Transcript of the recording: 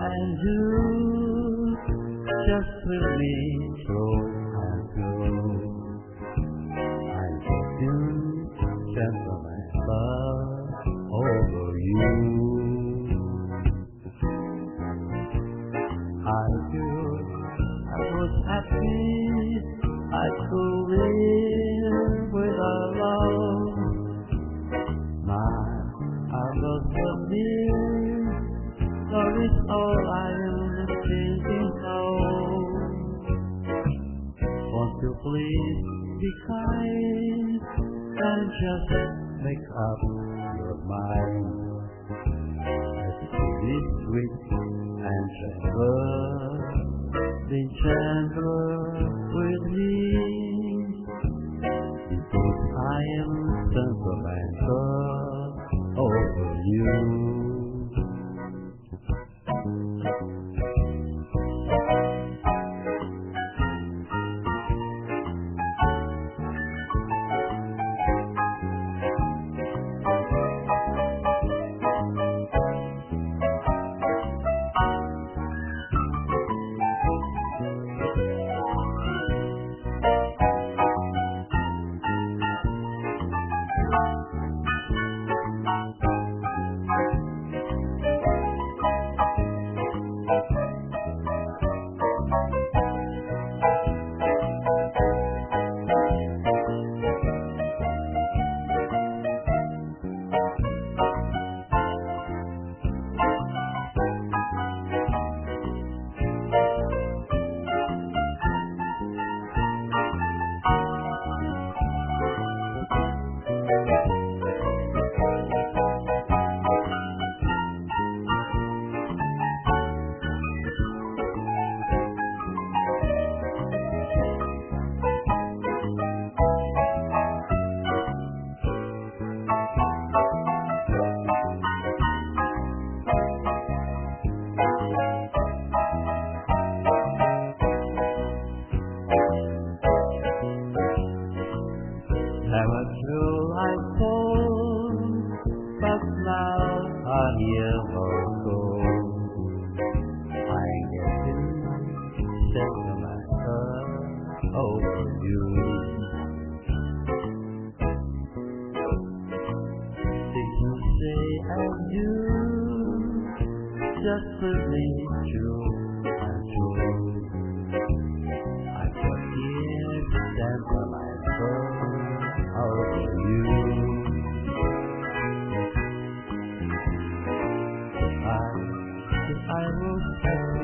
and you just with me slow and slow. I feel gentleman love over you. I feel I was happy I could live without love. I love the near, love is all I am thinking of. Won't you please be kind and just make up your mind? Let's be sweet and gentle, be gentle with me, because I am sentimental over you. Never true I told, but now a year ago, I getting sentimental over you. Did you say and you just really true and true? I got here sentimental over you. I will